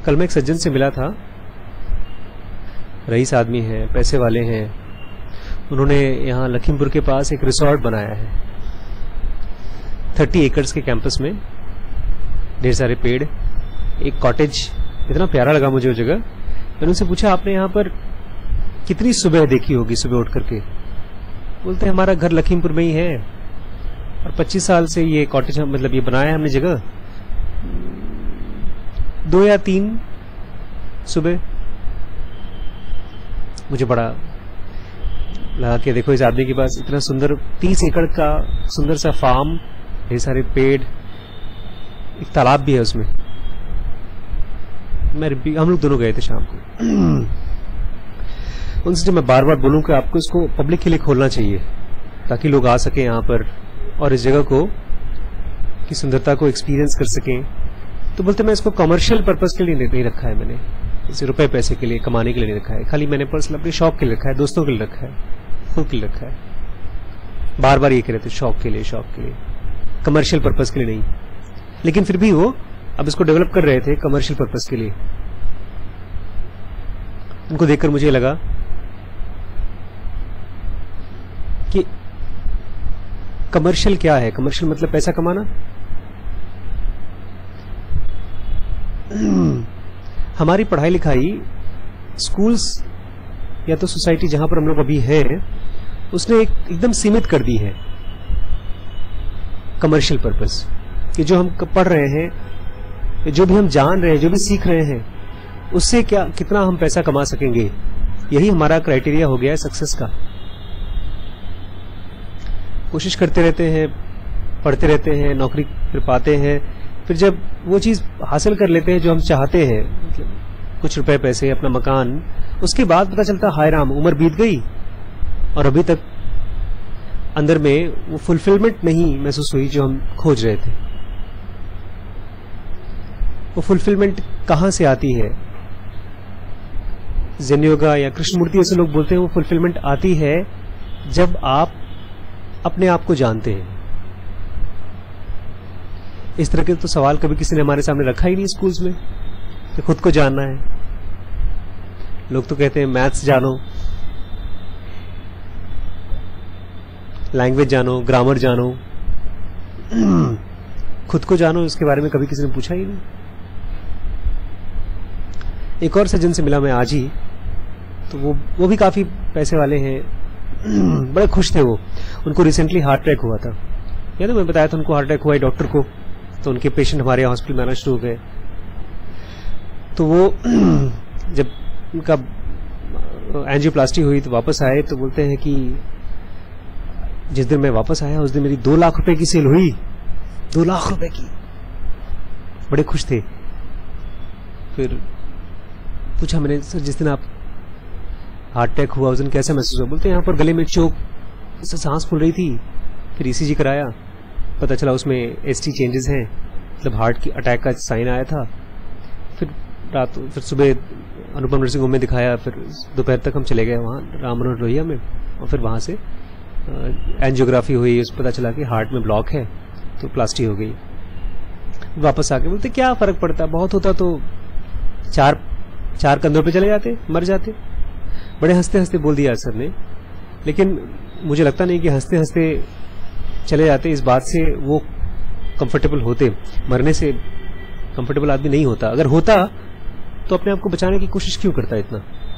कल मैं एक सज्जन से मिला था, रईस आदमी हैं, पैसे वाले हैं। उन्होंने यहाँ लखीमपुर के पास एक रिसोर्ट बनाया है 30 एकड़ के कैंपस में, ढेर सारे पेड़, एक कॉटेज। इतना प्यारा लगा मुझे वो जगह। मैंने उनसे पूछा आपने यहाँ पर कितनी सुबह देखी होगी, सुबह उठ करके? बोलते हमारा घर लखीमपुर में ही है और 25 साल से ये कॉटेज मतलब ये बनाया है हमने जगह, 2 या 3 सुबह। मुझे बड़ा लगा कि देखो इस आदमी के पास इतना सुंदर 30 एकड़ का सुंदर सा फार्म, ढेर सारे पेड़, एक तालाब भी है उसमें। हम लोग दोनों गए थे शाम को। उनसे जब मैं बार बार बोलूं कि आपको इसको पब्लिक के लिए खोलना चाहिए ताकि लोग आ सके यहाँ पर और इस जगह को की सुंदरता को एक्सपीरियंस कर सकें, तो बोलते मैं इसको कमर्शियल पर्पस के लिए नहीं रखा है, मैंने इसे रुपए पैसे के लिए कमाने के लिए नहीं रखा है, खाली मैंने पर्सनल अपने शौक के लिए रखा है, दोस्तों के लिए रखा है, खुद के लिए रखा है। बार बार ये कह रहे थे शौक के लिए, कमर्शियल पर्पस के लिए नहीं। लेकिन फिर भी वो अब इसको डेवलप कर रहे थे कमर्शियल पर्पस के लिए। उनको देखकर मुझे लगा कि कमर्शियल क्या है? कमर्शियल मतलब पैसा कमाना। हमारी पढ़ाई लिखाई स्कूल्स या तो सोसाइटी जहां पर हम लोग अभी हैं उसने एकदम सीमित कर दी है कमर्शियल पर्पस, कि जो हम पढ़ रहे हैं, जो भी हम जान रहे हैं, जो भी सीख रहे हैं, उससे कितना हम पैसा कमा सकेंगे, यही हमारा क्राइटेरिया हो गया है सक्सेस का। कोशिश करते रहते हैं, पढ़ते रहते हैं, नौकरी फिर पाते हैं, फिर जब वो चीज हासिल कर लेते हैं जो हम चाहते हैं, कुछ रुपए पैसे, अपना मकान, उसके बाद पता चलता हाय राम उम्र बीत गई और अभी तक अंदर में वो फुलफिलमेंट नहीं महसूस हुई जो हम खोज रहे थे। वो फुलफिलमेंट कहां से आती है? ज़ेन योगा या कृष्णमूर्ति ऐसे लोग बोलते हैं वो फुलफिलमेंट आती है जब आप अपने आप को जानते हैं। इस तरह के तो सवाल कभी किसी ने हमारे सामने रखा ही नहीं स्कूल्स में कि खुद को जानना है। लोग तो कहते हैं मैथ्स जानो, लैंग्वेज जानो, ग्रामर जानो, खुद को जानो, इसके बारे में कभी किसी ने पूछा ही नहीं। एक और सज्जन से मिला मैं आज ही, तो वो भी काफी पैसे वाले हैं, बड़े खुश थे वो। उनको रिसेंटली हार्ट अटैक हुआ था, या तो मैं बताया था उनको हार्ट अटैक हुआ है डॉक्टर को, तो उनके पेशेंट हमारे हॉस्पिटल में आना शुरू हो गए। तो वो जब उनका एंजियोप्लास्टी हुई तो वापस आए, तो बोलते हैं कि जिस दिन मैं वापस आया उस दिन मेरी 2 लाख रुपए की सेल हुई, 2 लाख रुपए की। बड़े खुश थे। फिर पूछा मैंने, सर जिस दिन आप हार्ट अटैक हुआ उस दिन कैसा महसूस हुआ? बोलते यहाँ पर गले में चोक, सांस फूल रही थी, फिर ईसीजी कराया, पता चला उसमें एसटी चेंजेस हैं, मतलब हार्ट की अटैक का साइन आया था। फिर सुबह अनुपम नर्सिंग होम में दिखाया, फिर दोपहर तक हम चले गए वहाँ राम मनोहर लोहिया में, और फिर वहाँ से एंजियोग्राफी हुई, उस पता चला कि हार्ट में ब्लॉक है, तो प्लास्टी हो गई। वापस आके बोलते क्या फर्क पड़ता, बहुत होता तो चार कंधों पे चले जाते, मर जाते। बड़े हंसते हंसते बोल दिया सर ने, लेकिन मुझे लगता नहीं कि हंसते हंसते चले जाते इस बात से वो कंफर्टेबल होते। मरने से कंफर्टेबल आदमी नहीं होता। अगर होता तो अपने आप को बचाने की कोशिश क्यों करता इतना?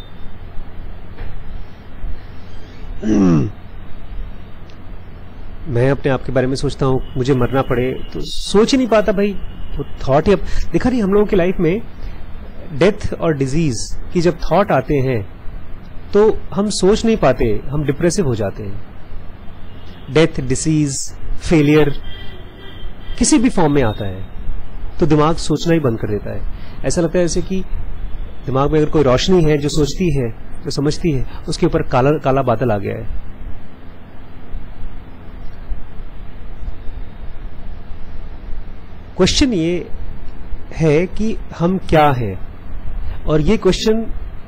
मैं अपने आप के बारे में सोचता हूं, मुझे मरना पड़े तो सोच ही नहीं पाता भाई। वो थॉट ही, अब देखा नहीं हम लोगों की लाइफ में डेथ और डिजीज की जब थॉट आते हैं तो हम सोच नहीं पाते, हम डिप्रेसिव हो जाते हैं। डेथ, डिसीज, फेलियर किसी भी फॉर्म में आता है तो दिमाग सोचना ही बंद कर देता है। ऐसा लगता है जैसे कि दिमाग में अगर कोई रोशनी है जो सोचती है, जो समझती है, उसके ऊपर काला काला बादल आ गया है। क्वेश्चन ये है कि हम क्या हैं, और ये क्वेश्चन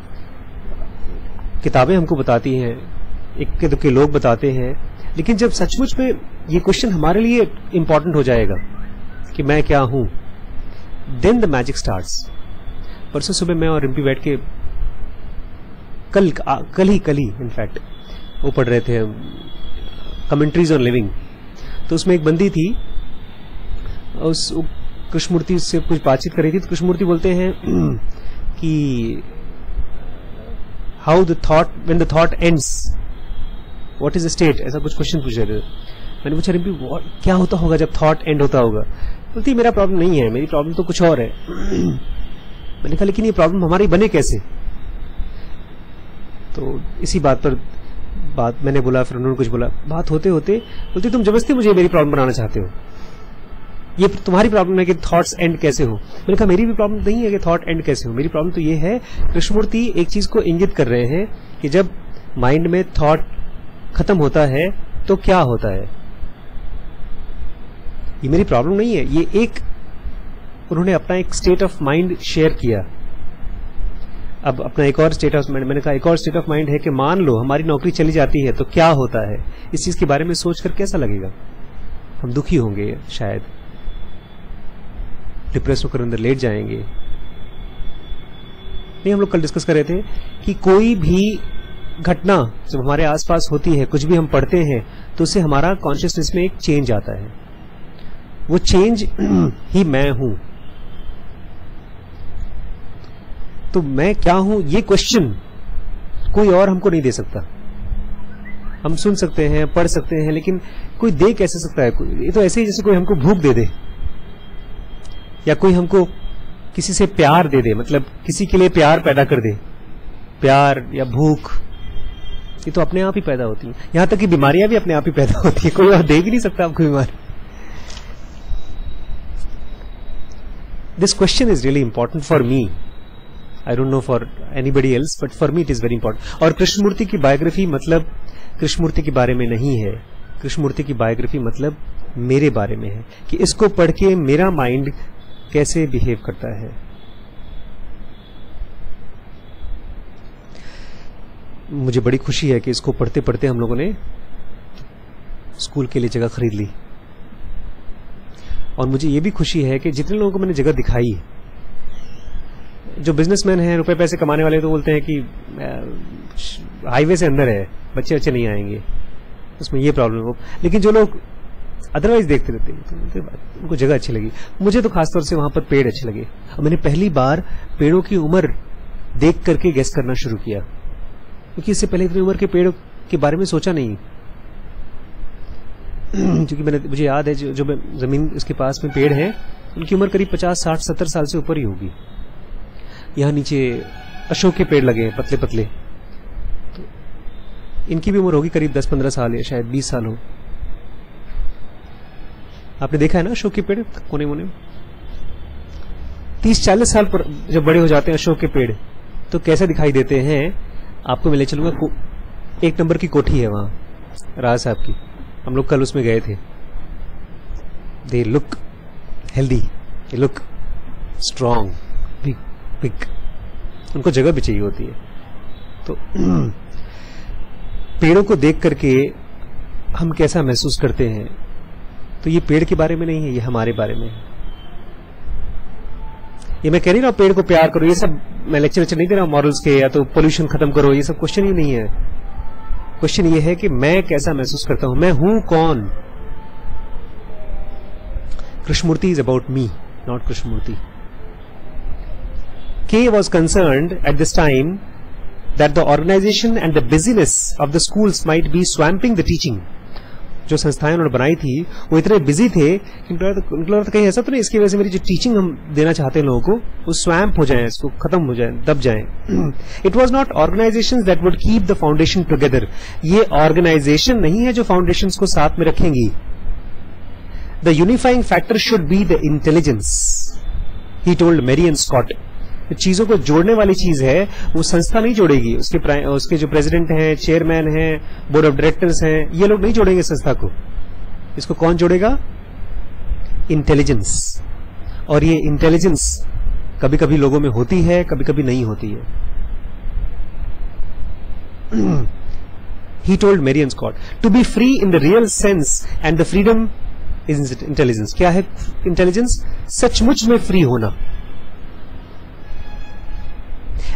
किताबें हमको बताती हैं, इक्के दुक्के लोग बताते हैं, लेकिन जब सचमुच में ये क्वेश्चन हमारे लिए इंपॉर्टेंट हो जाएगा कि मैं क्या हूं, देन द मैजिक स्टार्ट्स। परसों सुबह मैं और रिम्पी बैठ के कल ही इनफैक्ट वो पढ़ रहे थे कमेंट्रीज ऑन लिविंग। तो उसमें एक बंदी थी, उस कृष्णमूर्ति से कुछ बातचीत कर रही थी, तो कृष्णमूर्ति बोलते हैं कि how the thought when the thought ends what is the state, ऐसा कुछ क्वेश्चन पूछ रहे थे। मैंने पूछा रिम्पी क्या होता होगा जब थॉट एंड होता होगा? बोलती मेरा प्रॉब्लम नहीं है, मेरी प्रॉब्लम तो कुछ और है। मैंने कहा लेकिन ये प्रॉब्लम हमारी बने कैसे? तो इसी बात पर बात मैंने बोला, फिर उन्होंने कुछ बोला, बात होते होते बोलती तुम जबरदस्ती मुझे मेरी प्रॉब्लम बनाना चाहते हो, ये तुम्हारी प्रॉब्लम है कि थॉट्स एंड कैसे हो। मैंने कहा मेरी भी प्रॉब्लम नहीं है कि थॉट एंड कैसे हो, मेरी प्रॉब्लम तो ये है, कृष्णमूर्ति एक चीज को इंगित कर रहे हैं कि जब माइंड में थॉट खत्म होता है तो क्या होता है। ये मेरी प्रॉब्लम नहीं है, ये एक उन्होंने अपना एक स्टेट ऑफ माइंड शेयर किया। अब अपना एक और स्टेट ऑफ माइंड, मैंने कहा एक और स्टेट ऑफ माइंड है कि मान लो हमारी नौकरी चली जाती है तो क्या होता है। इस चीज के बारे में सोचकर कैसा लगेगा? हम दुखी होंगे, शायद डिप्रेस होकर अंदर लेट जाएंगे। नहीं, हम लोग कल डिस्कस कर रहे थे कि कोई भी घटना जब हमारे आसपास होती है, कुछ भी हम पढ़ते हैं, तो उससे हमारा कॉन्शियसनेस में एक चेंज आता है। वो चेंज ही मैं हूं। तो मैं क्या हूं, ये क्वेश्चन कोई और हमको नहीं दे सकता। हम सुन सकते हैं, पढ़ सकते हैं, लेकिन कोई दे कैसे सकता है? ये तो ऐसे ही जैसे कोई हमको भूख दे दे, या कोई हमको किसी से प्यार दे दे, मतलब किसी के लिए प्यार पैदा कर दे। प्यार या भूख ये तो अपने आप ही पैदा होती है। यहां तक कि बीमारियां भी अपने आप ही पैदा होती है, कोई और दे भी नहीं सकता आपको बीमारी। This question is really important for me, I don't know for anybody else, but for me it is very important. और कृष्णमूर्ति की बायोग्राफी मतलब कृष्णमूर्ति के बारे में नहीं है, कृष्णमूर्ति की बायोग्राफी मतलब मेरे बारे में है, कि इसको पढ़ के मेरा माइंड कैसे बिहेव करता है। मुझे बड़ी खुशी है कि इसको पढ़ते पढ़ते हम लोगों ने स्कूल के लिए जगह खरीद ली, और मुझे ये भी खुशी है कि जितने लोगों को मैंने जगह दिखाई, जो बिजनेसमैन हैं, रुपए पैसे कमाने वाले, तो बोलते हैं कि हाईवे से अंदर है, बच्चे अच्छे नहीं आएंगे, उसमें ये प्रॉब्लम हो। लेकिन जो लोग अदरवाइज देखते रहते हैं तो उनको जगह अच्छी लगी। मुझे तो खासतौर से वहां पर पेड़ अच्छे लगे। और मैंने पहली बार पेड़ों की उम्र देख करके गेस करना शुरू किया, क्योंकि इससे पहले इतनी उम्र के पेड़ के बारे में सोचा नहीं। क्योंकि मुझे याद है जो जमीन इसके पास में पेड़ हैं, उनकी उम्र करीब 50, 60, 70 साल से ऊपर ही होगी। यहाँ नीचे अशोक के पेड़ लगे हैं, पतले पतले, तो इनकी भी उम्र होगी करीब 10-15 साल या शायद 20 साल हो। आपने देखा है ना अशोक के पेड़ कोने मोने में? 30-40 साल पर जब बड़े हो जाते हैं अशोक के पेड़, तो कैसे दिखाई देते हैं? आपको मैं ले चलूंगा, एक नंबर की कोठी है वहां राज साहब की, हम लोग कल उसमें गए थे। They look healthy, they look strong, big. उनको जगह भी चाहिए होती है। तो पेड़ों को देख करके हम कैसा महसूस करते हैं, तो ये पेड़ के बारे में नहीं है, ये हमारे बारे में है। ये मैं कह रही ना पेड़ को प्यार करो, ये सब मैं लेक्चर नहीं दे रहा हूं मॉरल्स के, या तो पोल्यूशन खत्म करो, ये सब क्वेश्चन ही नहीं है। क्वेश्चन ये है कि मैं कैसा महसूस करता हूं, मैं हूं कौन। Krishnamurti is about me, not Krishnamurti. K was concerned at this time that the organization and the busyness of the schools might be swamping the teaching. जो संस्थाएं उन्होंने बनाई थी वो इतने बिजी थे कि उनको लगा था कहीं ऐसा तो नहीं इसकी वजह से मेरी जो टीचिंग हम देना चाहते हैं लोगों को वो स्वैम्प हो जाए, इसको खत्म हो जाए, दब जाए। It was not organization that would keep the foundation together. ये ऑर्गेनाइजेशन नहीं है जो फाउंडेशन को साथ में रखेंगी। The unifying factor should be the intelligence, he told Marion Scott. चीजों को जोड़ने वाली चीज है, वो संस्था नहीं जोड़ेगी। उसके जो प्रेसिडेंट हैं, चेयरमैन हैं, बोर्ड ऑफ डायरेक्टर्स हैं, ये लोग नहीं जोड़ेंगे संस्था को। इसको कौन जोड़ेगा? इंटेलिजेंस। और ये इंटेलिजेंस कभी कभी लोगों में होती है, कभी कभी नहीं होती है। He told Marion Scott to be free in the real sense and the freedom is intelligence. क्या है इंटेलिजेंस? सचमुच में फ्री होना।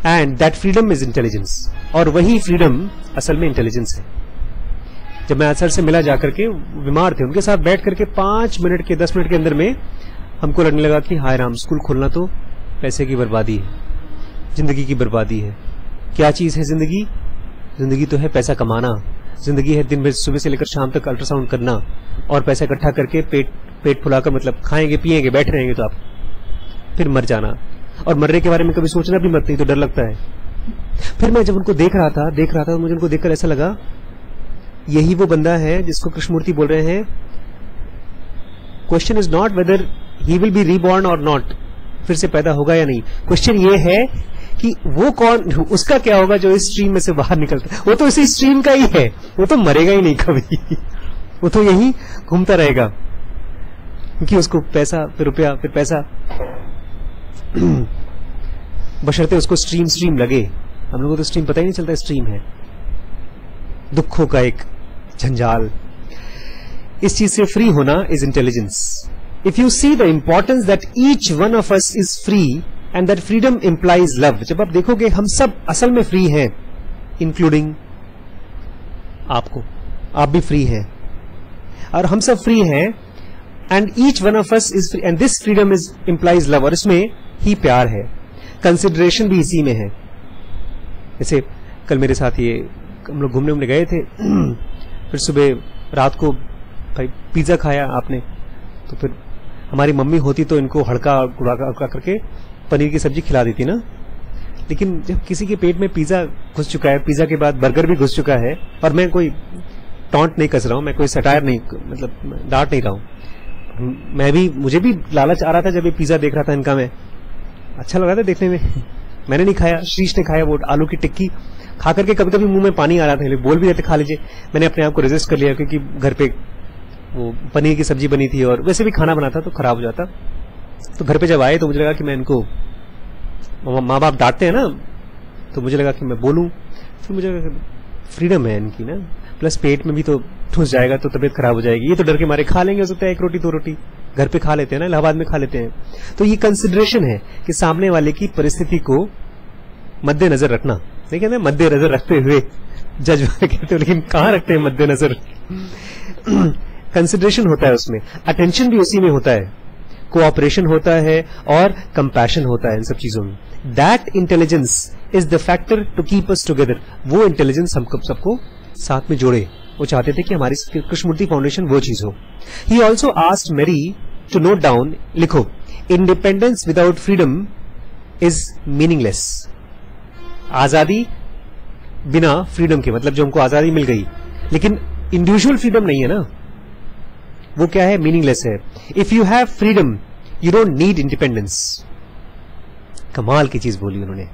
And that freedom is intelligence, और वही फ्रीडम असल में इंटेलिजेंस है। जब मैं सर से मिला जाकर के, बीमार थे, उनके साथ बैठ करके 5 मिनट के 10 मिनट के अंदर में हमको लगने लगा कि हाय राम, स्कूल खोलना तो पैसे की बर्बादी है, जिंदगी की बर्बादी है। क्या चीज है जिंदगी? जिंदगी तो है पैसा कमाना, जिंदगी है दिन में सुबह से लेकर शाम तक अल्ट्रासाउंड करना और पैसा इकट्ठा करके पेट फुलाकर, मतलब खाएंगे पिएंगे बैठे रहेंगे तो आप फिर मर जाना, और मरने के बारे में कभी सोचना भी मत, नहीं तो डर लगता है। फिर मैं जब उनको देख रहा था मुझे उनको देखकर ऐसा लगा यही वो बंदा है जिसको कृष्णमूर्ति बोल रहे हैं, question is not whether he will be reborn और नॉट, फिर से पैदा होगा या नहीं, क्वेश्चन ये है कि वो कौन, उसका क्या होगा जो इस स्ट्रीम में से बाहर निकलता है। वो तो इसी स्ट्रीम का ही है, वो तो मरेगा ही नहीं कभी, वो तो यही घूमता रहेगा, क्योंकि उसको पैसा फिर रुपया फिर पैसा, बशर्ते उसको स्ट्रीम लगे। हम लोगों को तो स्ट्रीम पता ही नहीं चलता स्ट्रीम है, दुखों का एक झंझाल। इस चीज से फ्री होना is intelligence. If you see the importance that each one of us is free and that freedom implies love, जब आप देखोगे हम सब असल में फ्री हैं, इंक्लूडिंग आपको, आप भी फ्री हैं और हम सब फ्री हैं, and each one of us is free and this freedom is implies love, और इसमें ही प्यार है, कंसिडरेशन भी इसी में है। जैसे कल मेरे साथ ये हम लोग घूमने गए थे, फिर सुबह रात को भाई पिज्जा खाया आपने, तो फिर हमारी मम्मी होती तो इनको हड़का गुड़ा करके पनीर की सब्जी खिला देती ना, लेकिन जब किसी के पेट में पिज्जा घुस चुका है, पिज्जा के बाद बर्गर भी घुस चुका है, और मैं कोई टॉन्ट नहीं कस रहा हूं, मैं कोई सटायर नहीं, मतलब डांट नहीं रहा हूं, मुझे भी लालच आ रहा था जब ये पिज्जा देख रहा था इनका, मैं अच्छा लग रहा था देखने में। मैंने नहीं खाया, शीश ने खाया वो आलू की टिक्की, खा करके कभी कभी मुंह में पानी आ रहा था, बोल भी रहते खा लीजिए, मैंने अपने आप को रेजिस्ट कर लिया, क्योंकि घर पे वो पनीर की सब्जी बनी थी और वैसे भी खाना बना था तो खराब हो जाता। तो घर पे जब आए तो मुझे लगा कि मैं इनको, माँ बाप डांटते हैं ना, तो मुझे लगा कि मैं बोलूं, फिर मुझे लगा फ्रीडम है इनकी ना, प्लस पेट में भी तो ठूस जाएगा तो तबीयत खराब हो जाएगी, ये तो डर के मारे खा लेंगे, हो सकता है 1 रोटी 2 रोटी घर पे खा लेते हैं ना, इलाहाबाद में खा लेते हैं। तो ये कंसिडरेशन है कि सामने वाले की परिस्थिति को मद्देनजर रखना, नहीं कहते मद्देनजर रखते हुए जज कहते हो, लेकिन कहाँ रखते हैं मद्देनजर, कंसिडरेशन होता है उसमें, अटेंशन भी उसी में होता है, कोऑपरेशन होता है और कंपैशन होता है इन सब चीजों में। That intelligence is the factor to keep us together, वो इंटेलिजेंस हम सबको साथ में जोड़े। वो चाहते थे कि हमारी कृष्णमूर्ति फाउंडेशन वो चीज हो। He also asked Mary to note down, लिखो, independence without freedom is meaningless. आजादी बिना फ्रीडम के, मतलब जो हमको आजादी मिल गई लेकिन इंडिविजुअल फ्रीडम नहीं है ना, वो क्या है, मीनिंगलेस है। If you have freedom you don't need independence. कमाल की चीज बोली उन्होंने,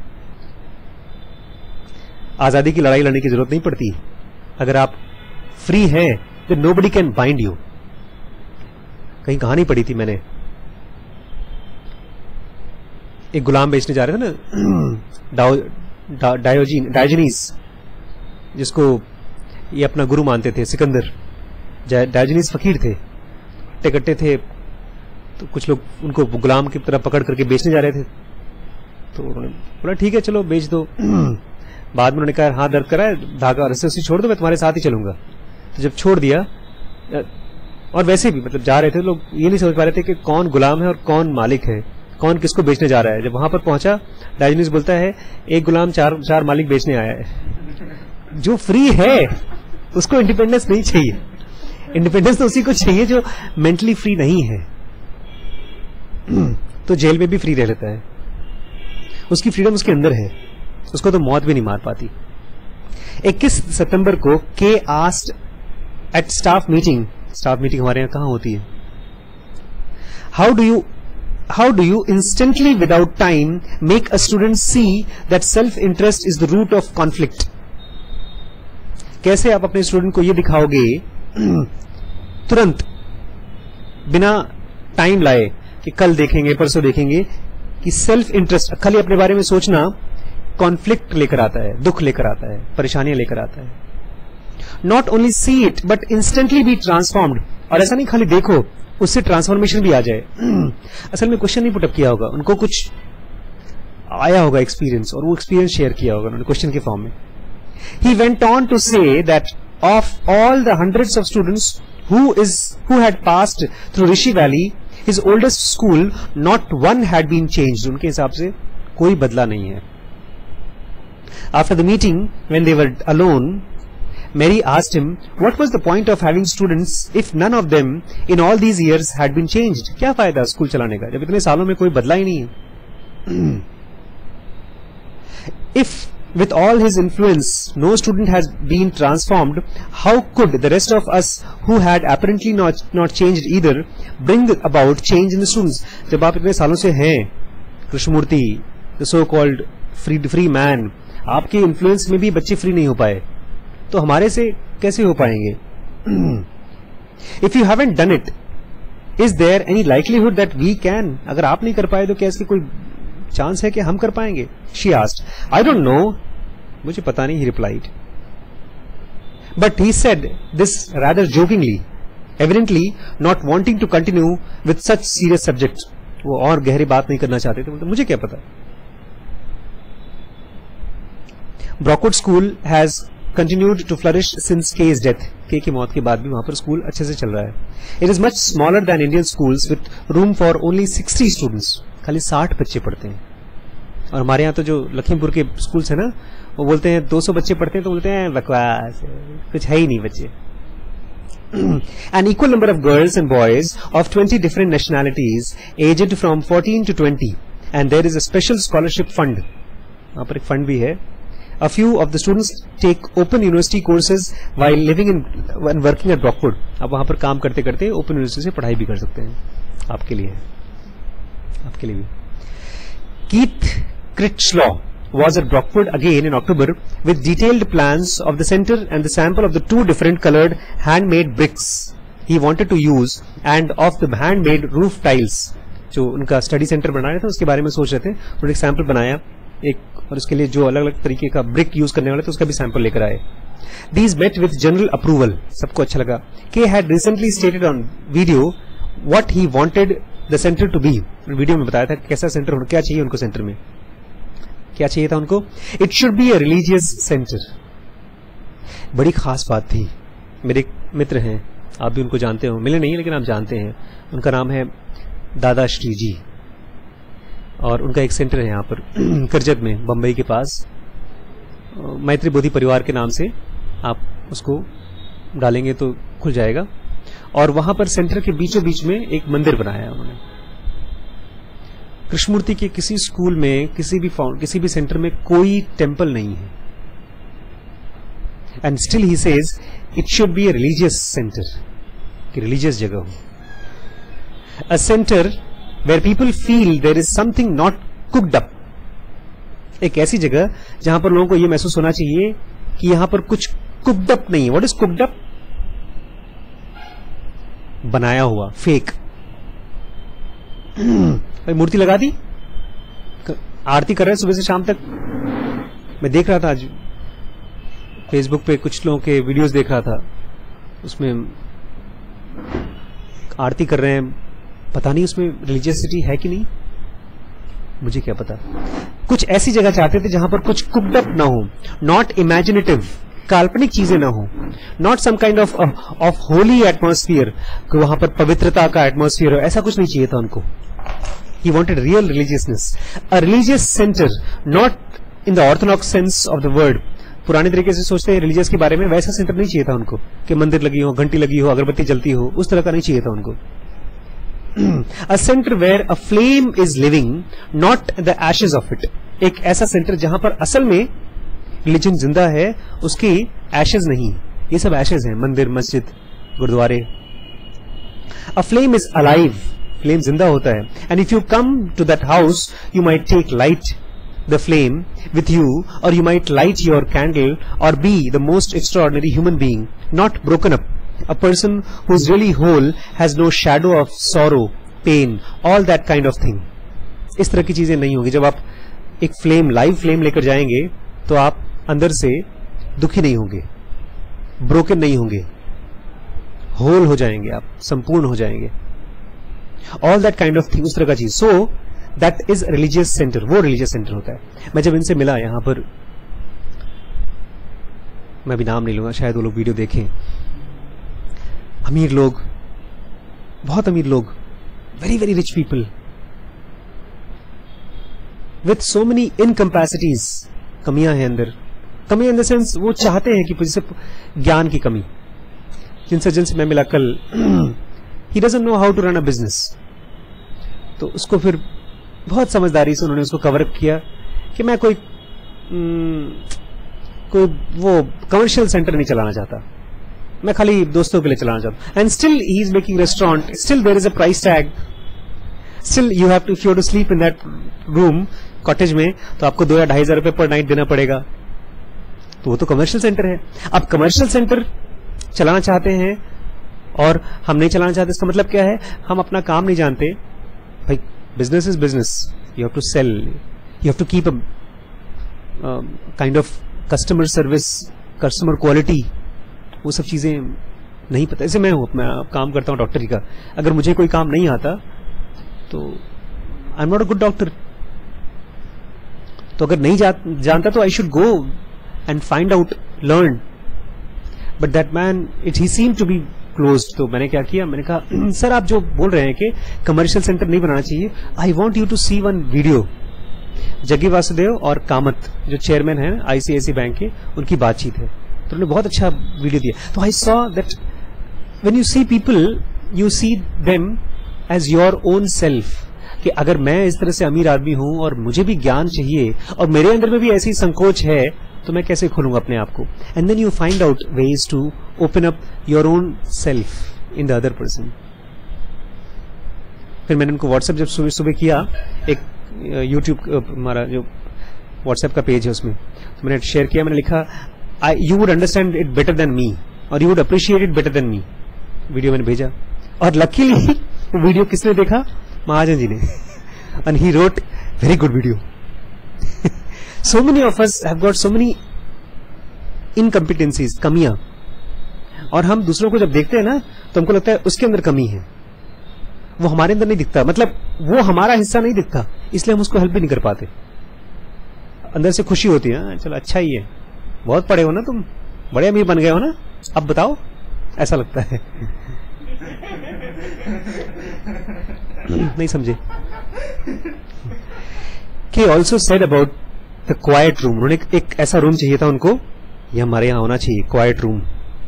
आजादी की लड़ाई लड़ने की जरूरत नहीं पड़ती, अगर आप फ्री हैं then nobody can bind you। कहीं कहानी पढ़ी थी मैंने, एक गुलाम बेचने जा रहे थे ना, डायोजनीस, जिसको ये अपना गुरु मानते थे, सिकंदर। डायोजनीस फकीर थे, कट्टे थे, तो कुछ लोग उनको गुलाम की तरह पकड़ करके बेचने जा रहे थे, तो उन्होंने बोला ठीक है चलो बेच दो। बाद में उन्होंने कहा हाथ दर्द करा है, धागा रस्सी छोड़ दो, मैं तुम्हारे साथ ही चलूंगा। तो जब छोड़ दिया, और वैसे भी मतलब जा रहे थे लोग, ये नहीं समझ पा रहे थे कि कौन गुलाम है और कौन मालिक है, कौन किसको बेचने जा रहा है। जब वहां पर पहुंचा, डायोजनीस बोलता है एक गुलाम चार मालिक बेचने आया है। जो फ्री है उसको इंडिपेंडेंस नहीं चाहिए, इंडिपेंडेंस तो उसी को चाहिए जो मेंटली फ्री नहीं है। तो जेल में भी फ्री रह लेता है, उसकी फ्रीडम उसके अंदर है, उसको तो मौत भी नहीं मार पाती। 21 सितंबर को के आस्क्ड एट स्टाफ मीटिंग हमारे यहां कहां होती है, how do you instantly without time make a student see that self interest is the root of conflict. कैसे आप अपने स्टूडेंट को यह दिखाओगे तुरंत, बिना टाइम लाए कि कल देखेंगे परसों देखेंगे, कि सेल्फ इंटरेस्ट, खाली अपने बारे में सोचना कॉन्फ्लिक्ट लेकर आता है, दुख लेकर आता है, परेशानियां लेकर आता है। Not only see it but instantly be transformed, और ऐसा नहीं खाली देखो, उससे ट्रांसफॉर्मेशन भी आ जाए। असल में क्वेश्चन नहीं पुटअप किया होगा, उनको कुछ आया होगा एक्सपीरियंस, और वो एक्सपीरियंस शेयर किया होगा उन्होंने क्वेश्चन के फॉर्म में. He went on to say that of all the hundreds of students who had passed through Rishi Valley, his oldest school, not one had been changed. उनके हिसाब से कोई बदला नहीं है. After the meeting, when they were alone, Mary asked him, what was the point of having students if none of them in all these years had been changed? क्या फायदा school चलाने का जब इतने सालों में कोई बदला ही नहीं है. If with all his influence no student has been transformed, how could the rest of us who had apparently not changed either bring about change in the students? जब आप इतने सालों से हैं Krishnamurti, the so called free man, आपके influence में भी बच्चे फ्री नहीं हो पाए, तो हमारे से कैसे हो पाएंगे? If you haven't done it, is there any likelihood that we can? अगर आप नहीं कर पाए तो क्या इसकी कोई चांस है कि हम कर पाएंगे? She asked. I don't know. मुझे पता नहीं, he replied. But he said this rather jokingly, evidently not wanting to continue with such serious subjects. वो और गहरी बात नहीं करना चाहते थे, बोलते मुझे क्या पता. Brockwood School has continued to flourish since K's death. K की मौत के बाद भी वहां पर स्कूल अच्छे से चल रहा है. It is much smaller than Indian schools with room for only 60 students. खाली 60 बच्चे पढ़ते हैं. और हमारे यहाँ तो जो लखीमपुर के स्कूल्स है ना, वो बोलते हैं 200 बच्चे पढ़ते हैं तो बोलते हैं बकवास, कुछ है ही नहीं बच्चे. An equal number of girls and boys of 20 different nationalities aged from 14 to 20, and there is a special scholarship fund. वहाँ पर एक फंड भी है. A few of the students take open university courses while living and working at Brockwood. आप वहाँ पर काम करते करते ओपन यूनिवर्सिटी से पढ़ाई भी कर सकते हैं. आपके लिए भी. Keith Critchlow was at Brockwood again in October with detailed plans of the center and the sample of the 2 different colored handmade bricks he wanted to use and of the handmade roof tiles. जो उनका study centre बनाया था उसके बारे में सोच रहे थे, उन्होंने एक सैंपल बनाया एक, और उसके लिए जो अलग अलग तरीके का ब्रिक यूज करने वाले थे उसका भी सैंपल लेकर आए. These met with general approval. सबको अच्छा लगा. K had recently stated on video what he wanted the center to be. Video में बताया था कैसा सेंटर होना, क्या चाहिए उनको सेंटर में, क्या चाहिए था उनको. It should be a religious center. बड़ी खास बात थी. मेरे मित्र हैं, आप भी उनको जानते हो, मिले नहीं लेकिन आप जानते हैं. उनका नाम है दादा श्री जी, और उनका एक सेंटर है यहाँ पर करजत में, बंबई के पास. मैत्री बोधि परिवार के नाम से आप उसको डालेंगे तो खुल जाएगा. और वहां पर सेंटर के बीचों बीच में एक मंदिर बनाया है उन्होंने. कृष्णमूर्ति के किसी स्कूल में, किसी भी सेंटर में कोई टेम्पल नहीं है. And still he says it should be a religious center, कि रिलीजियस जगह हो. A center where people feel there is something not cooked up. एक ऐसी जगह जहां पर लोगों को यह महसूस होना चाहिए कि यहां पर कुछ कुक्ड अप नहीं है. What is cooked up? बनाया हुआ, फेक. मूर्ति लगा दी, आरती कर रहे हैं सुबह से शाम तक. मैं देख रहा था आज फेसबुक पे कुछ लोगों के वीडियोस देख रहा था, उसमें आरती कर रहे हैं. पता नहीं उसमें रिलीजियसिटी है कि नहीं, मुझे क्या पता. कुछ ऐसी जगह चाहते थे जहां पर कुछ कुक्ड अप ना हो, नॉट इमेजिनेटिव, काल्पनिक चीजें ना हो, not some kind of holy atmosphere, वहां पर पवित्रता का एटमॉस्फियर हो, ऐसा कुछ नहीं चाहिए था उनको. He wanted real religiousness, a religious center, not in the orthodox sense of the word. पुराने तरीके से सोचते हैं रिलीजियस के बारे में, वैसा सेंटर नहीं चाहिए था उनको कि मंदिर लगी हो, घंटी लगी हो, अगरबत्ती जलती हो, उस तरह का नहीं चाहिए था उनको. A center where a flame is living, not the ashes of it. एक ऐसा सेंटर जहां पर असल में रिलीजन जिंदा है, उसकी एशेज नहीं. ये सब एशेज हैं, मंदिर, मस्जिद, गुरुद्वारे. A flame is alive. Flame जिंदा होता है. And if you come to that house, you might take light the flame with you, or you might light your candle, or be the most extraordinary human being, not broken up. A person who is really whole has no shadow of sorrow, pain, all that kind of thing. इस तरह की चीजें नहीं होगी. जब आप एक flame, live flame लेकर जाएंगे तो आप अंदर से दुखी नहीं होंगे, ब्रोकन नहीं होंगे, होल हो जाएंगे, आप संपूर्ण हो जाएंगे. All that kind of thing, उस तरह का चीज. So that is religious center, वो रिलीजियस सेंटर होता है। मैं जब इनसे मिला यहां पर, मैं भी नाम नहीं लूंगा, शायद वो लोग वीडियो देखें, अमीर लोग, बहुत अमीर लोग, very very rich people with so many incapacities, कमियां हैं अंदर, कमी इन द सेंस वो चाहते हैं कि जैसे ज्ञान की कमी। जिन सज्जन से मैं मिला कल, he doesn't know how to run a business, तो उसको फिर बहुत समझदारी से उन्होंने उसको कवर अप किया कि मैं कोई वो कमर्शियल सेंटर नहीं चलाना चाहता, मैं खाली दोस्तों के लिए चलाना चाहता हूं। And still he is making restaurant, still there is a price tag, still you have to, if you have to sleep in that room cottage में, तो आपको 2 या 2,500 रुपए पर नाइट देना पड़ेगा। तो वो तो कमर्शियल सेंटर है। अब कमर्शियल सेंटर चलाना चाहते हैं और हम नहीं चलाना चाहते, इसका मतलब क्या है? हम अपना काम नहीं जानते। भाई business is business, you have to sell, you have to keep a kind of customer service, customer quality, वो सब चीजें नहीं पता। जैसे मैं काम करता हूं डॉक्टरी का, अगर मुझे कोई काम नहीं आता तो I am not a good doctor. तो अगर नहीं जानता तो I should go and find out, learn, but that man, he seemed to be closed। तो मैंने क्या किया, मैंने कहा सर आप जो बोल रहे हैं कि कमर्शियल सेंटर नहीं बनाना चाहिए, I want you to see one video. Jaggi Vasudev और कामत जो चेयरमैन है आईसीआईसी बैंक के, उनकी बातचीत है, तो उन्होंने बहुत अच्छा वीडियो दिया। तो I saw that when you see people, you see them as your own self, कि अगर मैं इस तरह से अमीर आदमी हूं और मुझे भी ज्ञान चाहिए और मेरे अंदर में भी ऐसी संकोच है, तो मैं कैसे खोलूंगा अपने आप को? And then you find out ways to open up your own self in the other person. फिर मैंने उनको व्हाट्सएप जब सुबह सुबह किया, एक यूट्यूब हमारा जो व्हाट्सएप का पेज है उसमें, तो मैंने शेयर किया, मैंने लिखा you would understand it better than me और you would appreciate it better than me. Video मैंने भेजा और लकीली वो वीडियो किसने देखा? महाजन जी ने। And he wrote very good video. So many of us have got so many incompetencies, कमियां, और हम दूसरों को जब देखते हैं ना तो हमको लगता है उसके अंदर कमी है, वो हमारे अंदर नहीं दिखता, मतलब वो हमारा हिस्सा नहीं दिखता, इसलिए हम उसको हेल्प भी नहीं कर पाते। अंदर से खुशी होती है, चलो अच्छा ही है, बहुत पढ़े हो ना तुम, बड़े अमीर बन गए हो ना, अब बताओ, ऐसा लगता है। नहीं समझे? He also said about the quiet room। उन्होंने एक ऐसा रूम चाहिए था उनको, ये हमारे यहां होना चाहिए, क्वाइट रूम।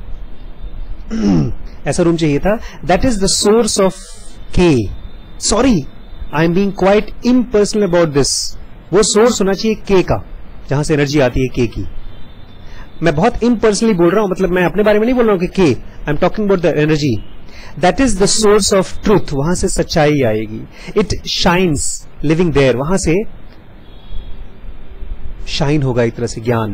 ऐसा रूम चाहिए था, that is the source of K. Sorry, I am being quite impersonal about this. वो सोर्स होना चाहिए के का, जहां से एनर्जी आती है के की। मैं बहुत इम्पर्सनली बोल रहा हूं, मतलब मैं अपने बारे में नहीं बोल रहा हूं कि K, I am talking about the energy. That is the source of truth, वहां से सच्चाई आएगी। इट शाइन्स लिविंग देयर, वहां से शाइन होगा एक तरह से ज्ञान।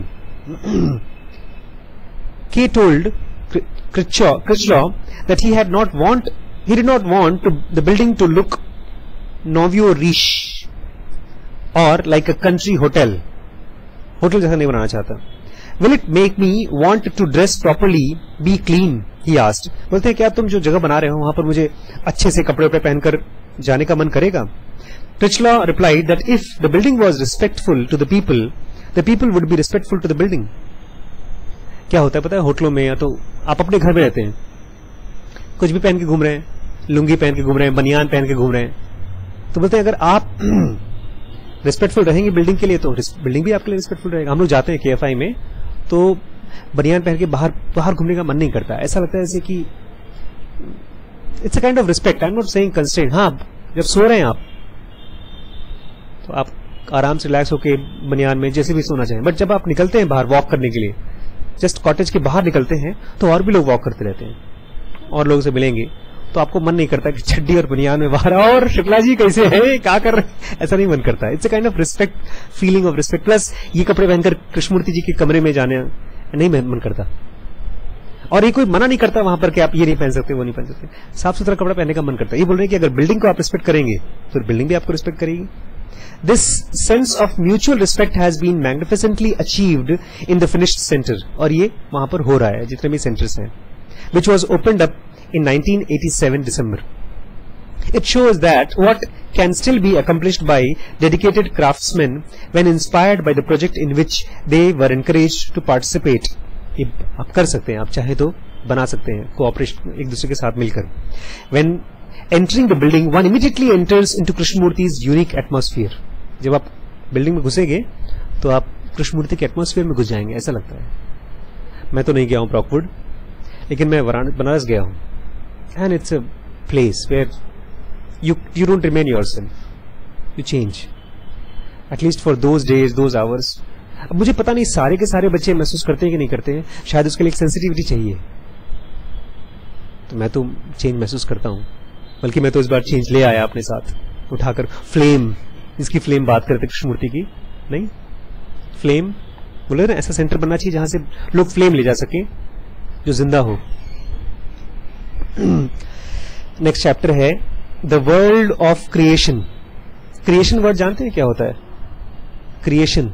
K told Critchlaw that he did not want the building to look nouveau riche or like a country hotel जैसा नहीं बनाना चाहता। Will it make me want to dress properly, be clean? He asked। बोलते हैं क्या तुम जो जगह बना रहे हो वहां पर मुझे अच्छे से कपड़े पहनकर जाने का मन करेगा? Critchlaw replied that if the building was respectful to the people would be respectful to the building। क्या होता है पता है, होटलों में या तो आप अपने घर में रहते हैं, कुछ भी पहन के घूम रहे हैं, लुंगी पहन के घूम रहे हैं, बनियान पहन के घूम रहे हैं, तो बोलते हैं अगर आप रिस्पेक्टफुल रहेंगे बिल्डिंग के लिए तो बिल्डिंग भी आपके लिए रिस्पेक्टफुल रहेगा। हम लोग जाते हैं KFI में तो बनियान पहन के बाहर घूमने का मन नहीं करता, ऐसा लगता है जैसे कि it's a kind of respect. I am not saying constraint. हाँ, जब सो रहे हैं आप तो आप आराम से रिलैक्स होके बनियान में जैसे भी सोना चाहें, बट जब आप निकलते हैं बाहर वॉक करने के लिए, जस्ट कॉटेज के बाहर निकलते हैं तो और भी लोग वॉक करते रहते हैं और लोगों से मिलेंगे, तो आपको मन नहीं करता कि चड्डी और बनियान में बाहर, और शुक्ला जी कैसे हैं, क्या कर रहे हैं, ऐसा नहीं मन करता। It's a kind of respect, feeling of respect. Plus ये कपड़े पहनकर कृष्णमूर्ति जी के कमरे में जाने नहीं मन करता, और ये कोई मना नहीं करता वहां पर कि आप ये नहीं पहन सकते, वो नहीं पहन सकते, साफ सुथरा कपड़ा पहनने का मन करता है। ये बोल रहे हैं कि अगर बिल्डिंग को आप रिस्पेक्ट करेंगे तो बिल्डिंग भी आपको रिस्पेक्ट करेगी। This sense of mutual respect has been magnificently achieved in the finished center, और ये वहां पर हो रहा है जितने भी सेंटर्स हैं, which was opened up in 1987 December। It shows that what can still be accomplished by dedicated craftsmen when inspired by the project in which they were encouraged to participate. ये आप कर सकते हैं, आप चाहे तो बना सकते हैं कोऑपरेशन एक दूसरे के साथ मिलकर. When entering the building, one immediately enters into Krishnamurti's unique atmosphere. जब आप बिल्डिंग में घुसेंगे तो आप कृष्णमूर्ति के एटमॉस्फेयर में घुस जाएंगे, ऐसा लगता है. मैं तो नहीं गया हूं रॉकवुड, लेकिन मैं बनारस गया हूं. And it's a place where you don't remain yourself, you change, at least for those days, those hours. अब मुझे पता नहीं सारे के सारे बच्चे महसूस करते हैं कि नहीं करते हैं, शायद उसके लिए एक सेंसिटिविटी चाहिए. तो मैं तो चेंज महसूस करता हूं, बल्कि मैं तो इस बार चेंज ले आया अपने साथ उठाकर. फ्लेम, जिसकी फ्लेम बात करते कृष्णमूर्ति की, नहीं फ्लेम बोले ना, ऐसा सेंटर बनना चाहिए जहां से लोग फ्लेम ले जा सके, जो जिंदा हो. नेक्स्ट चैप्टर है the world of creation. Creation word जानते हैं क्या होता है? क्रिएशन,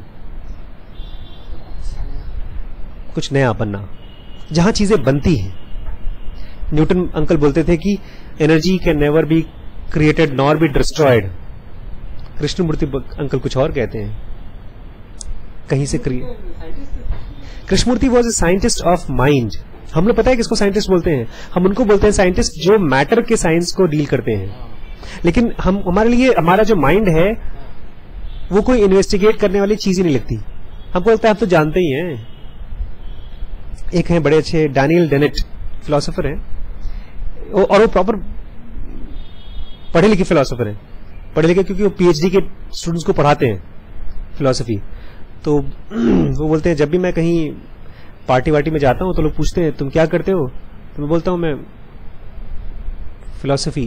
कुछ नया बनना, जहां चीजें बनती हैं. न्यूटन अंकल बोलते थे कि energy can never be created nor be destroyed. Krishnamurti uncle कुछ और कहते हैं, कहीं से Krishnamurti was a scientist of mind. हम लोग पता है किसको साइंटिस्ट बोलते हैं? हम उनको बोलते हैं साइंटिस्ट जो मैटर के साइंस को डील करते हैं. लेकिन हम हमारे लिए हमारा जो माइंड है वो कोई इन्वेस्टिगेट करने वाली चीज ही नहीं लगती. हमको लगता है हम तो जानते ही हैं. एक हैं बड़े अच्छे डैनियल डेनेट, फिलोसोफर हैं, और वो प्रॉपर पढ़े लिखे फिलोसोफर हैं. पढ़े लिखे क्योंकि वो पीएचडी के स्टूडेंट्स को पढ़ाते हैं फिलोसफी. तो वो बोलते हैं जब भी मैं कहीं पार्टी वार्टी में जाता हूं तो लोग पूछते हैं तुम क्या करते हो, तो मैं बोलता हूं मैं फिलोसफी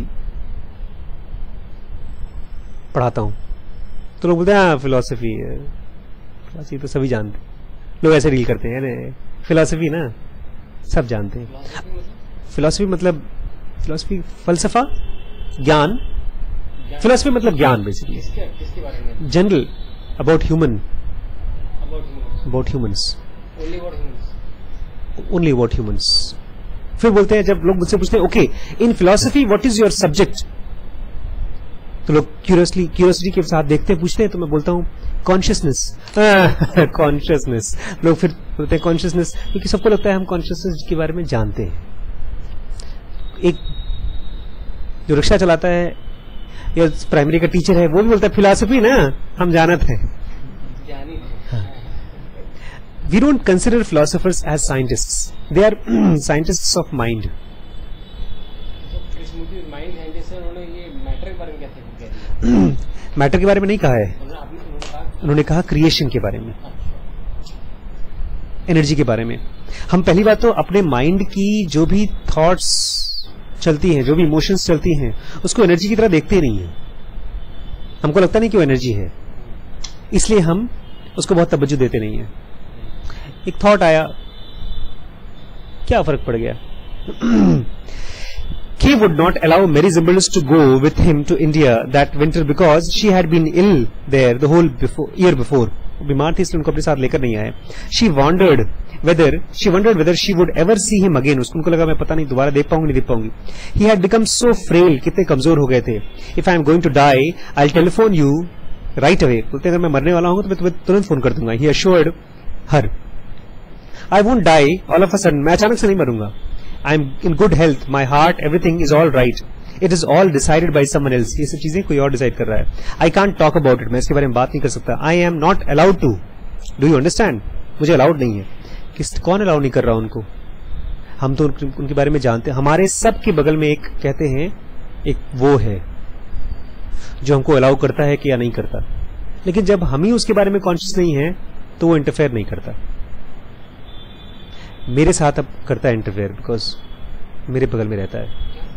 पढ़ाता हूं. तो लोग बोलते हैं हाँ फिलोसफी तो सभी जानते, लोग ऐसे डील करते हैं. फिलोसफी ना सब जानते हैं. फिलोसफी मतलब फिलोसफी फलसफा, ज्ञान. फिलोसफी मतलब ज्ञान basically, general about human, about humans, only about humans. फिर बोलते हैं, जब लोग मुझसे पूछते हैं okay in philosophy what is your subject, तो लोग क्यूरियोसिटी के साथ देखते हैं, पूछते हैं, तो मैं बोलता हूं कॉन्शियसनेस. कॉन्शियसनेस. लोग फिर बोलते हैं कॉन्शियसनेस, क्योंकि सबको लगता है हम कॉन्शियसनेस के बारे में जानते हैं. एक जो रिक्शा चलाता है या प्राइमरी का टीचर है वो भी बोलता है फिलोसफी ना, हम जानत हैं. We don't consider philosophers as scientists. They are scientists of mind. Matter के बारे में नहीं कहा है, उन्होंने कहा क्रिएशन के बारे में, एनर्जी के बारे में. हम पहली बात तो अपने माइंड की जो भी थॉट्स चलती हैं, जो भी इमोशंस चलती हैं, उसको एनर्जी की तरह देखते नहीं हैं. हमको लगता नहीं कि वो एनर्जी है, इसलिए हम उसको बहुत तवज्जो देते नहीं है. एक थॉट आया, क्या फर्क पड़ गया? He would not allow Mary Zimbalist to go with him to India that winter because she had been ill there the whole year before. बीमार थी इसलिए उनको अपने साथ लेकर नहीं आए. She wondered whether she would ever see him again. उनको लगा मैं पता नहीं दोबारा देख पाऊंगी नहीं देख पाऊंगी. He had become so frail, कितने कमजोर हो गए थे. If I am going to die, I'll telephone you right away. बोलते अगर मैं मरने वाला हूं तो मैं तुम्हें तुरंत फोन कर दूंगा. He assured her. I won't die all of a sudden. मैं अचानक से नहीं मरूंगा. I'm in good health. My heart, everything is all right. It is all decided by someone else. ये सब चीजें कोई और डिसाइड कर रहा है. I can't talk about it. मैं इसके बारे में बात नहीं कर सकता. I am not allowed to. Do you understand? मुझे अलाउड नहीं है. कौन अलाउ नहीं कर रहा उनको? हम तो उनके बारे में जानते हैं. हमारे सब के बगल में एक कहते हैं, एक वो है जो हमको अलाउ करता है कि या नहीं करता. लेकिन जब हम ही उसके बारे में कॉन्शियस नहीं है तो वो इंटरफेयर नहीं करता. मेरे साथ अब करता है इंटरफेयर, बिकॉज मेरे बगल में रहता है.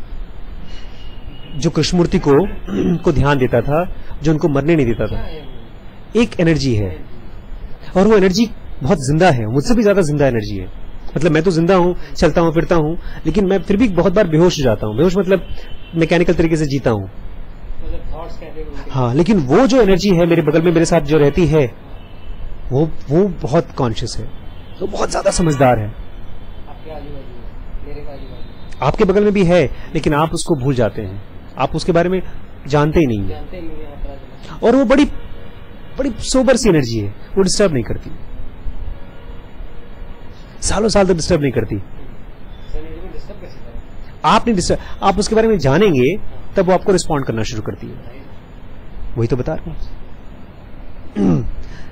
जो कृष्णमूर्ति को ध्यान देता था, जो उनको मरने नहीं देता था. एक एनर्जी है और वो एनर्जी बहुत जिंदा है, मुझसे भी ज्यादा जिंदा एनर्जी है. मतलब मैं तो जिंदा हूं, चलता हूं फिरता हूं, लेकिन मैं फिर भी बहुत बार बेहोश हो जाता हूं. बेहोश मतलब मैकेनिकल तरीके से जीता हूं. हाँ, लेकिन वो जो एनर्जी है मेरे बगल में मेरे साथ जो रहती है वो बहुत कॉन्शियस है, तो बहुत ज्यादा समझदार है. आपके बगल में भी है, लेकिन आप उसको भूल जाते हैं. आप उसके बारे में जानते ही नहीं है, और वो बड़ी बड़ी सोबर सी एनर्जी है, वो डिस्टर्ब नहीं करती, सालों साल तक डिस्टर्ब नहीं करती। आप नहीं डिस्टर्ब, आप उसके बारे में जानेंगे तब वो आपको रिस्पॉन्ड करना शुरू करती है। वही तो बता रहा हूं।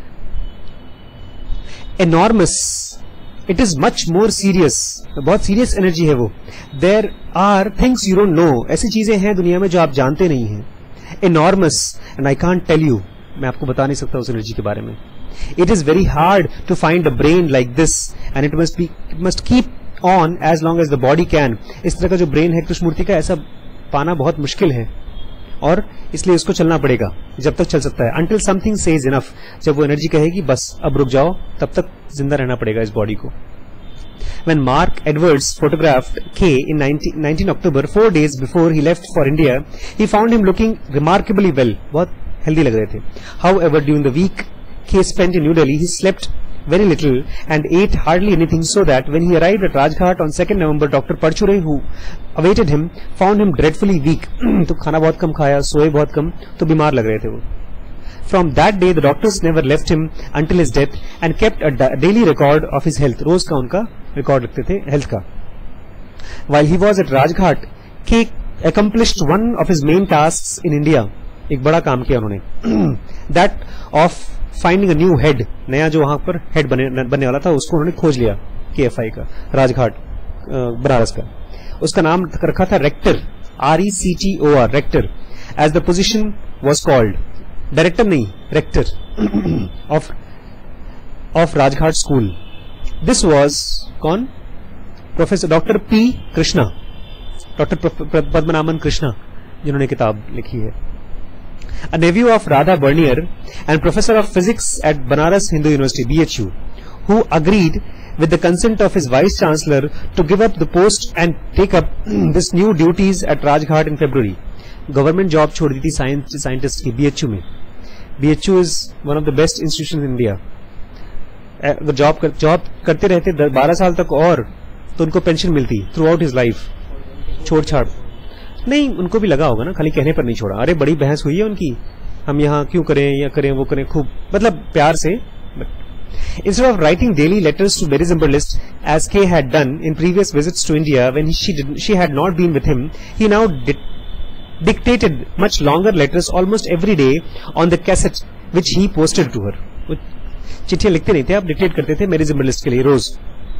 Enormous, it is much more serious, बहुत सीरियस एनर्जी है वो। There are things you don't know, ऐसी चीजें हैं दुनिया में जो आप जानते नहीं हैं। Enormous, and I can't tell you, मैं आपको बता नहीं सकता उस एनर्जी के बारे में। It is very hard to find a brain like this and it must keep on as long as the body can. इस तरह का जो ब्रेन है कृष्णमूर्ति का, ऐसा पाना बहुत मुश्किल है, और इसलिए इसको चलना पड़ेगा जब तक चल सकता है। अंटिल समथिंग सेज इनफ, जब वो एनर्जी कहेगी बस अब रुक जाओ, तब तक जिंदा रहना पड़ेगा इस बॉडी को। When Mark Edwards photographed K in 19 October, 4 days before he left for India, he found him looking remarkably well. बहुत healthy लग रहे थे. However, during the week K spent in New Delhi, he slept very little and ate hardly anything, so that when he arrived at Rajghat on 2nd November, Dr. Parchure, who awaited him, found him dreadfully weak. तो खाना बहुत कम खाया, सोए बहुत कम, तो बीमार लग रहे थे वो. From that day, the doctors never left him until his death and kept a daily record of his health. रोज का उनका रिकॉर्ड रखते थे हेल्थ का. While he was at Rajghat, K accomplished one of his main tasks in India. एक बड़ा काम किया उन्होंने. That of finding a new head, नया जो वहां पर हेड बनने वाला था उसको उन्होंने खोज लिया, KFI का, राजघाट बनारस का. उसका नाम रखा था rector, RECTOR, rector, as the position was called. Director नहीं, rector of Rajghat school. This was कौन? Professor doctor P. Krishna, doctor Padmanabhan Krishna, जिन्होंने किताब लिखी है. A nephew of Radha Bernier and professor of physics at Banaras Hindu University, BHU, who agreed with the consent of his vice chancellor to give up the post and take up this new duties at Rajghat in February. Government job छोड़ दी थी scientist की BHU में. BHU is one of the best institutions in India. अगर job करते रहते 12 साल तक और तो उनको पेंशन मिलती थ्रू आउट हिज लाइफ. छोड़ छाड़ नहीं, उनको भी लगा होगा ना, खाली कहने पर नहीं छोड़ा. अरे बड़ी बहस हुई है उनकी, हम यहाँ क्यों करें या करें वो करें, खूब मतलब प्यार से. Instead of writing daily letters to Mary Zimbalist as K had done in previous visits to India when she had not been with him, he now dictated much longer letters almost every day on the cassette which he posted to her. चिट्ठियां लिखते नहीं थे, आप dictate करते थे मेरी जिम्बलिस्ट के लिए रोज.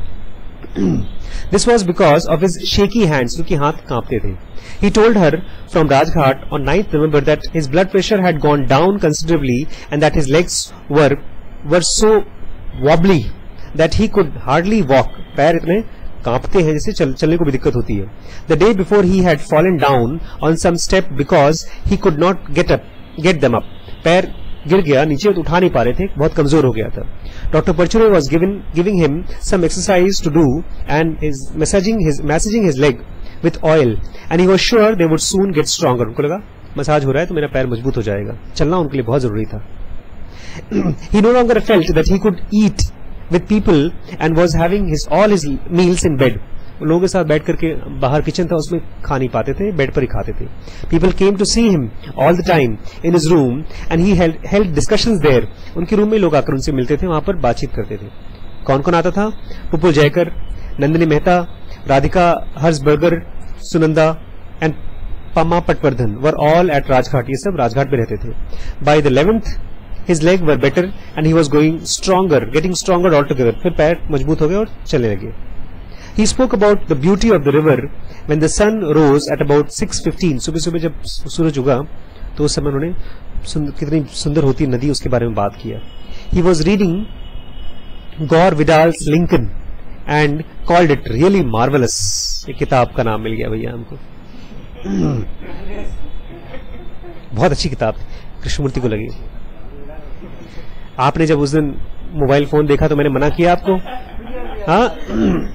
This was because of his shaky hands, क्योंकि हाथ कांपते थे. He told her from Rajghat on 9th November that his blood pressure had gone down considerably and that his legs were so wobbly that he could hardly walk. पैर इतने कांपते हैं जैसे चलने को भी दिक्कत होती है. The day before he had fallen down on some step because he could not get them up. पैर गिर गया, नीचे उठा नहीं पा रहे थे, बहुत कमजोर हो गया था. Dr. Parchure was giving him some exercise to do and is massaging his leg with oil and he was sure they would soon get stronger. उनको लगा मसाज हो रहा है तो मेरा पैर मजबूत हो जाएगा. चलना उनके लिए बहुत जरूरी था. He no longer felt that he could eat with people and was having all his meals in bed. लोगों के साथ बैठ करके, बाहर किचन था उसमें खा नहीं पाते थे, बेड पर ही खाते थे. People came to see him all the time in his room and he held discussions there. उनके रूम में लोग आकर उनसे मिलते थे, वहां पर बातचीत करते थे. कौन कौन आता था? Pupul Jayakar, Nandini Mehta, Radhika Herzberger, Sunanda and Pama Patwardhan were all at Rajghat. ये सब राजघाट में रहते थे. By the 11th his leg were better and he was getting stronger altogether. फिर पैर मजबूत हो गए और चलने लगे. He spoke about the beauty of the river when the sun rose at about 6:15. सुबह सुबह जब सूरज उगा तो उस समय उन्होंने कितनी सुंदर होती नदी उसके बारे में बात किया. He was reading Gore Vidal's Lincoln and called it really marvelous. ये किताब का नाम मिल गया भैया हमको. बहुत अच्छी किताब कृष्णमूर्ति को लगी. आपने जब उस दिन मोबाइल फोन देखा तो मैंने मना किया आपको. हाँ.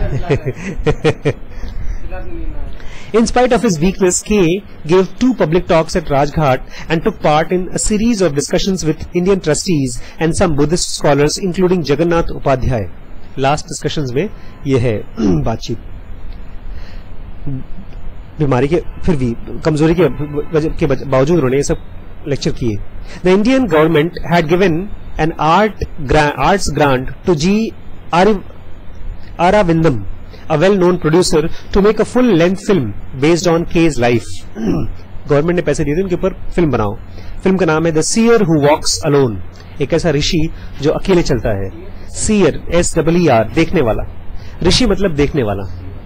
In spite of his weakness, K gave 2 public talks at Rajghat and took part in a series of discussions with Indian trustees and some Buddhist scholars, including Jagannath Upadhyay. Last discussions में ये है बातचीत. बीमारी के फिर भी कमजोरी के बावजूद उन्होंने ये सब लेक्चर किए. The Indian government had given an arts grant to G Aravindan, a well-known producer, to make a full-length film based on K's life. Government ने पैसे दिए थे उनके ऊपर फिल्म बनाओ. फिल्म का नाम है the seer who walks alone. एक ऐसा ऋषि जो अकेले चलता है. सीयर, SEER, देखने वाला. ऋषि मतलब देखने वाला.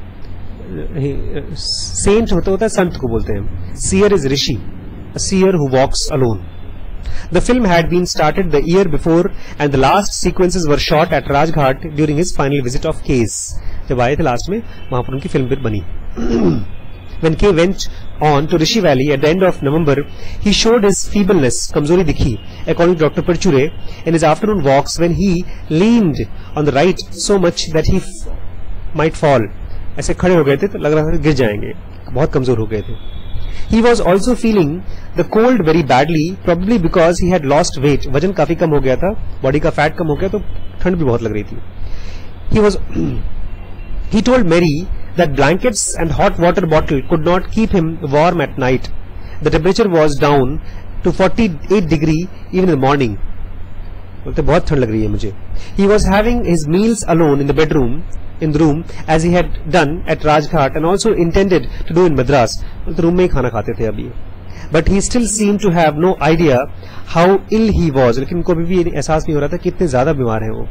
सेंट होता है संत को बोलते हैं. सीयर इज ऋषि. A seer who walks alone. The film had been started the year before and the last sequences were shot at Rajghat during his final visit of K's. जब आए थे लास्ट में वहां पर उनकी फिल्म फिर बनी. When K went on to Rishi Valley at the end of November, he showed his feebleness, कमजोरी दिखी, according to Dr. Perchure, in his afternoon walks when he leaned on the right so much that he might fall. ऐसे खड़े हो गए थे तो लग रहा था गिर जाएंगे, बहुत कमजोर हो गए थे. He was also feeling the cold very badly, probably because he had lost weight. वजन काफी कम हो गया था, बॉडी का फैट कम हो गया तो ठंड भी बहुत लग रही थी. He told Mary that blankets and hot water bottle could not keep him warm at night. The temperature was down to 48 degree even in the morning. बोलते बहुत ठंड लग रही है मुझे. He was having his meals alone in the room as he had done at Rajghat and also intended to do in Madras. तो room में ही खाना खाते थे अभी. But he still seemed to have no idea how ill he was. लेकिन उनको अभी भी एहसास नहीं हो रहा था कितने ज्यादा बीमार हैं वो.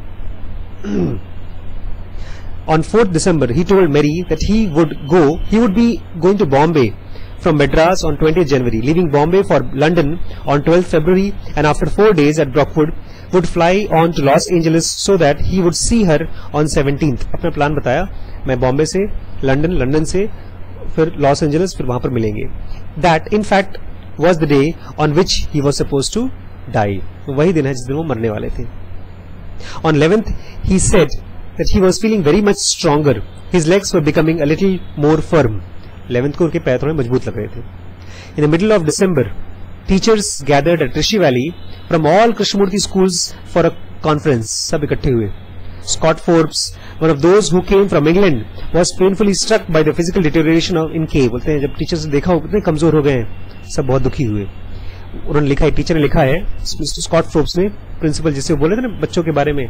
On 4th December, he told Mary that he would be going to Bombay from Madras on 20th January, leaving Bombay for London on 12th February, and after 4 days at Brockwood, would fly on to Los Angeles so that he would see her on 17th. अपना plan बताया, मैं बॉम्बे से London से फिर Los Angeles, फिर वहां पर मिलेंगे. That in fact was the day on which he was supposed to die. वही दिन है जिस दिन वो मरने वाले थे. On 11th, he said that he was feeling very much stronger. His legs were becoming a little more firm. 11th को उनके पैर थोड़े मजबूत लग रहे थे. In the middle of December, teachers gathered at Rishi Valley from all Krishnamurti schools for a conference. सब इकट्ठे हुए. Scott Forbes, one of those who came from England, was painfully struck by the physical deterioration in K. बोलते हैं जब teachers ने देखा कितने कमजोर हो गए हैं, सब बहुत दुखी हुए. उन्होंने लिखा है, टीचर ने लिखा है, स्कॉट फोर्ब्स ने, प्रिंसिपल जिसे बोले थे ना बच्चों के बारे में.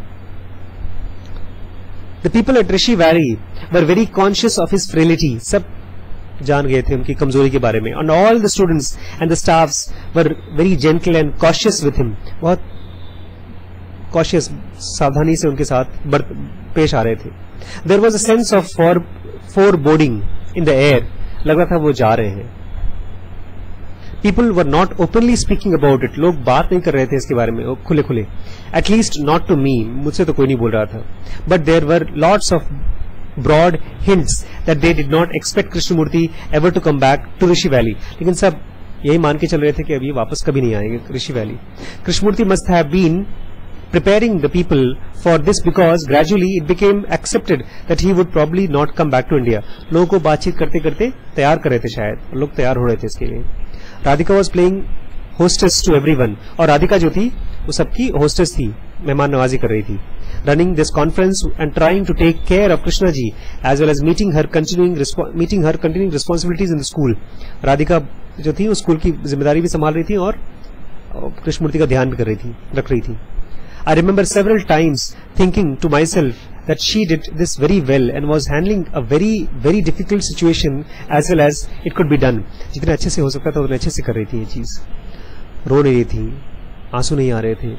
The people at Rishi Valley were very conscious of his frailty. सब जान गए थे उनकी कमजोरी के बारे में. And all the students and the staffs were very gentle and cautious with him. बहुत cautious, सावधानी से उनके साथ पेश आ रहे थे. There was a sense of foreboding in the air. लग रहा था वो जा रहे हैं. People were not openly speaking about it. लोग बात नहीं कर रहे थे इसके बारे में खुले खुले. At least not to me. मुझसे तो कोई नहीं बोल रहा था. But there were lots of broad hints that they did not expect Krishnamurti ever to come back to Rishi Valley. लेकिन सब यही मान के चल रहे थे कि अब ये वापस कभी नहीं आएंगे Rishi Valley. Krishnamurti must have been preparing the people for this because gradually it became accepted that he would probably not come back to India. लोगों को बातचीत करते करते तैयार कर रहे थे, शायद लोग तैयार हो रहे थे इसके लिए. Radhika was playing hostess to everyone. और राधिका जो थी वो सबकी hostess थी, मेहमान नवाजी कर रही थी. Running this conference and trying to take care of Krishna ji as well as meeting her continuing responsibilities in the school. Radhika जो थी वो स्कूल की जिम्मेदारी भी संभाल रही थी और कृष्णमूर्ति का ध्यान भी रख रही थी. I remember several times thinking to myself that she did this very well and was handling a very very difficult situation as well as it could be done. जितने अच्छे से हो सकता था उतने अच्छे से कर रही थी ये चीज. रो नहीं रही थी, आंसू नहीं आ रहे थे.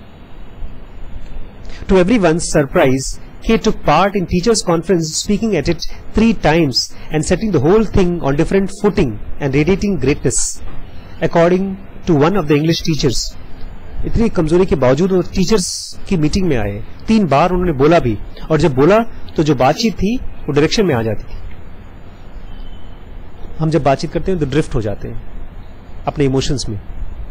To everyone's surprise, K took part in teachers' conference, speaking at it 3 times and setting the whole thing on different footing and radiating greatness. According to one of the English teachers, इतनी कमजोरी के बावजूद वो teachers की meeting में आए. 3 बार उन्होंने बोला भी, और जब बोला तो जो बातचीत थी वो डायरेक्शन में आ जाती थी. हम जब बातचीत करते हैं तो ड्रिफ्ट हो जाते हैं अपने इमोशंस में.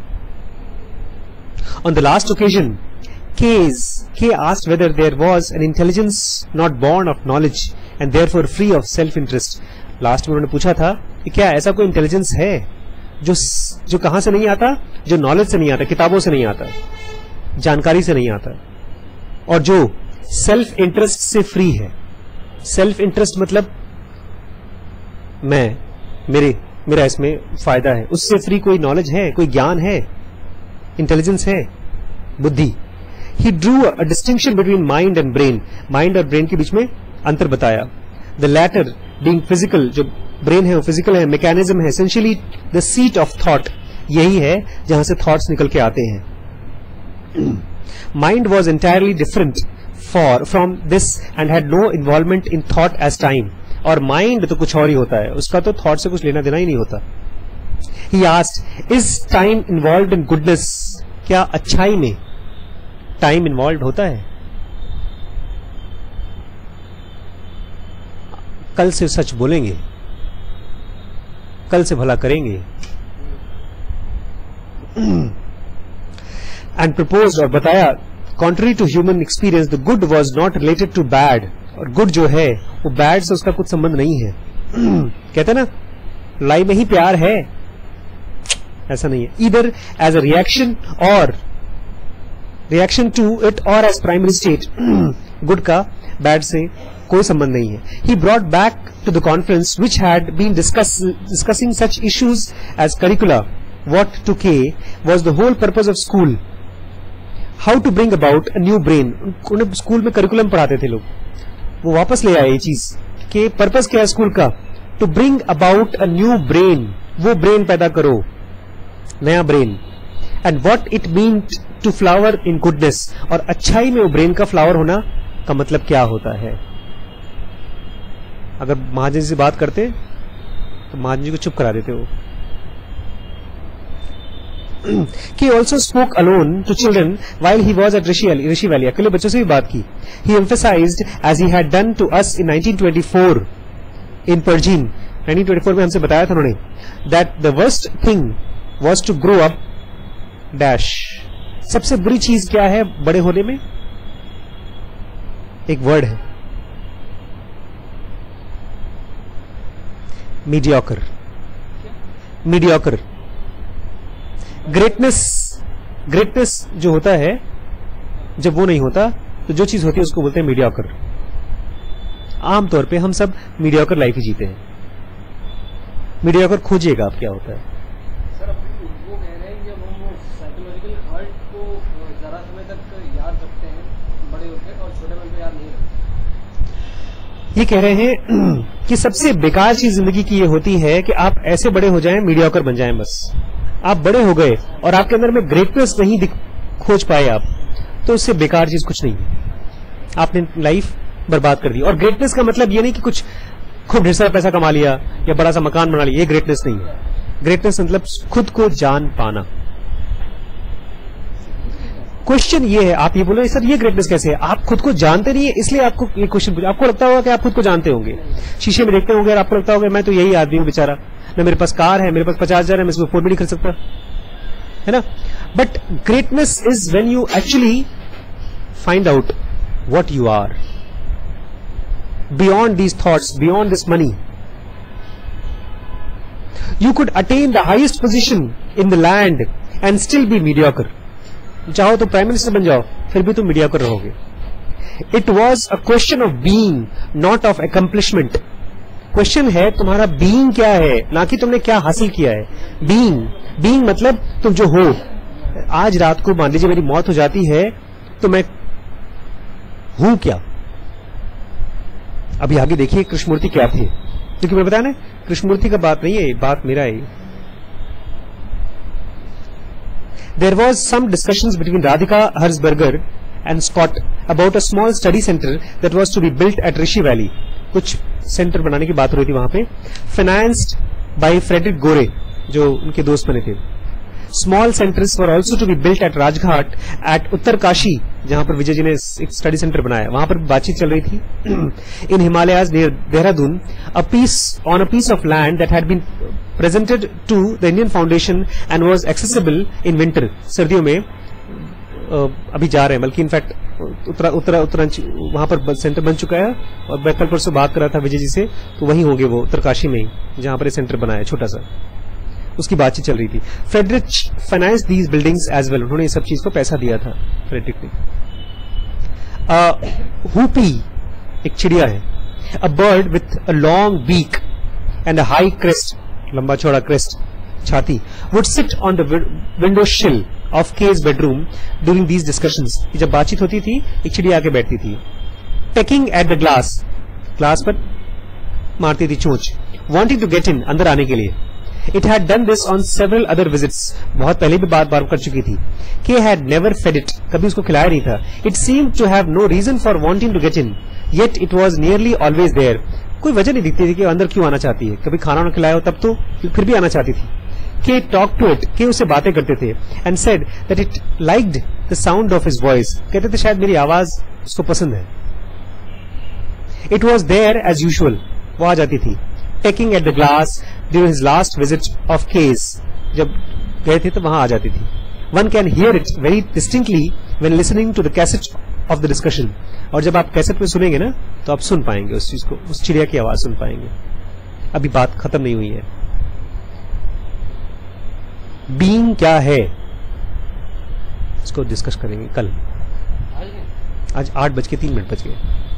On the last occasion, K asked whether there was an intelligence not born of knowledge and therefore free of self-interest. Last में उन्होंने पूछा था कि क्या ऐसा कोई इंटेलिजेंस है जो कहां से नहीं आता, जो नॉलेज से नहीं आता, किताबों से नहीं आता, जानकारी से नहीं आता, और जो सेल्फ इंटरेस्ट से फ्री है. सेल्फ इंटरेस्ट मतलब मैं, मेरा इसमें फायदा है, उससे फ्री कोई नॉलेज है, कोई ज्ञान है, इंटेलिजेंस है, बुद्धि। He drew a distinction between mind and brain, mind और ब्रेन के बीच में अंतर बताया। द लैटर बीइंग फिजिकल, जो ब्रेन है वो फिजिकल है, मैकेनिज्म है, essentially the seat of thought, यही है जहां से थॉट्स निकल के आते हैं। Mind was entirely different from this and had no involvement in thought as time, और माइंड तो कुछ और ही होता है, उसका तो थॉट से कुछ लेना देना ही नहीं होता। He asked, is time involved in goodness, क्या अच्छाई में टाइम इन्वॉल्व होता है? कल से सच बोलेंगे, कल से भला करेंगे। एंड प्रपोज्ड, और बताया, contrary to human experience the good was not related to bad, और गुड जो है वो बैड से उसका कुछ संबंध नहीं है। कहते ना लाई में ही प्यार है, ऐसा नहीं है। Either as a reaction or reaction to it or as primary state, good का बैड से कोई संबंध नहीं है। He brought back to the conference which had been discussing such issues as curricula, what to K was the whole purpose of school, how to bring about a new brain। उन्हें school में curriculum पढ़ाते थे लोग, वो वापस ले आए ये चीज कि पर्पस क्या है स्कूल का, to bring about a new brain, वो ब्रेन पैदा करो, नया brain. And what it mean to flower in goodness, और अच्छाई में वो ब्रेन का फ्लावर होना का मतलब क्या होता है। अगर महाजन जी से बात करते तो महाजन जी को चुप करा देते वो। He also spoke alone to children while he was at Rishi Valley, अकेले बच्चों से भी बात की। He emphasized, as he had done to us in 1924 in Pergine, 1924 में हमसे बताया था उन्होंने, that the worst thing was to grow up dash, सबसे बुरी चीज क्या है बड़े होने में? एक वर्ड है, मीडियोकर। मीडियोकर ग्रेटनेस जो होता है, जब वो नहीं होता तो जो चीज होती है उसको बोलते हैं मीडियोकर। आमतौर पे हम सब मीडियोकर लाइफ ही जीते हैं। मीडियोकर खोजिएगा आप क्या होता है। सर वो कह रहे हैं जब हम साइकोलॉजिकल हर्ट को जरा समय तक याद रखते हैं बड़े होकर, और छोटे में याद नहीं रखते। ये कह रहे हैं कि सबसे बेकार चीज जिंदगी की ये होती है कि आप ऐसे बड़े हो जाएं, मीडियोकर बन जाएं। बस आप बड़े हो गए और आपके अंदर में ग्रेटनेस नहीं खोज पाए आप, तो उससे बेकार चीज कुछ नहीं है, आपने लाइफ बर्बाद कर दी। और ग्रेटनेस का मतलब ये नहीं कि कुछ खूब ढेर सारा पैसा कमा लिया या बड़ा सा मकान बना लिया, ये ग्रेटनेस नहीं है। ग्रेटनेस मतलब खुद को जान पाना। क्वेश्चन ये है, आप ये बोलो सर ये ग्रेटनेस कैसे है? आप खुद को जानते नहीं है, इसलिए आपको ये क्वेश्चन पूछा। आपको लगता होगा कि आप खुद को जानते होंगे, शीशे में देखते होंगे और आपको लगता होगा मैं तो यही आदमी हूं बेचारा, ना मेरे पास कार है, मेरे पास 50,000 है, मैं इसको अफोर्ड भी नहीं कर सकता, है ना। But greatness is when you actually find out what you are beyond these thoughts, beyond this money. You could attain the highest position in the land and still be mediocre. चाहो तो prime minister बन जाओ, फिर भी तुम mediocre रहोगे। It was a question of being, not of accomplishment. Question है तुम्हारा बीइंग क्या है, ना कि तुमने क्या हासिल किया है। बीइंग मतलब तुम जो हो। आज रात को मान लीजिए मेरी मौत हो जाती है तो मैं हूं क्या? अभी आगे देखिए कृष्णमूर्ति क्या थे, क्योंकि मैं बताया ना कृष्णमूर्ति का बात नहीं है, बात मेरा है। There was some discussions between Radhika Herzberger and Scott about a small study center that was to be built at Rishi Valley. कुछ सेंटर बनाने की बात हो रही थी वहां पे, financed by Frederick Gore, जो उनके दोस्त बने थे। Small centers were also to be built at Rajghat, at Uttarkashi, जहां पर विजय जी ने एक स्टडी सेंटर बनाया, वहां पर बातचीत चल रही थी। In Himalayas near Dehradun, on a piece of land that had been presented to the Indian Foundation and was accessible in winter, सर्दियों में अभी जा रहे हैं, बल्कि इनफैक्ट उत्तरांचल वहां पर सेंटर बन चुका है। और मैं कल परसों बात कर रहा था विजय जी से, तो वहीं होंगे वो उत्तरकाशी में ही, जहां पर सेंटर बनाया छोटा सा, उसकी बातचीत चल रही थी। Frederick finance these buildings as well, उन्होंने सब चीज को पैसा दिया था फ्रेडरिक ने। हुपी एक चिड़िया है, a bird with a long beak and a high crest, लंबा चौड़ा क्रेस्ट, छाती, would sit on the window sill of K's bedroom during these discussions. जब बातचीत होती थी एक चिड़िया आके बैठती थी। Pecking at the glass, glass पर मारती थी चोंच, वांटिंग टू गेट इन, अंदर आने के लिए। It had done this on several other visits, बहुत पहले भी बार कर चुकी थी। Kay had never fed it, कभी उसको खिलाया नहीं था। It seemed to have no reason for wanting to get in, yet it was nearly always there. कोई वजह नहीं दिखती थी कि अंदर क्यों आना चाहती है। कभी खाना ना खिलाया हो तब तो फिर भी आना चाहती थी। Kay talked to it, Kay उससे बातें करते थे, and said that it liked the sound of his voice, कहते थे शायद मेरी आवाज उसको पसंद है। It was there as usual, वो आ जाती थी। Taking at the glass during his last visit of Kay's, जब गए थे तो वहां आ जाती थी। One can hear it very distinctly when listening to the cassette of the discussion, और जब आप कैसेट में सुनेंगे ना तो आप सुन पाएंगे उस चीज को, उस चिड़िया की आवाज सुन पाएंगे। अभी बात खत्म नहीं हुई है। बीइंग क्या है इसको डिस्कस करेंगे कल। आज 8:03 बज गए।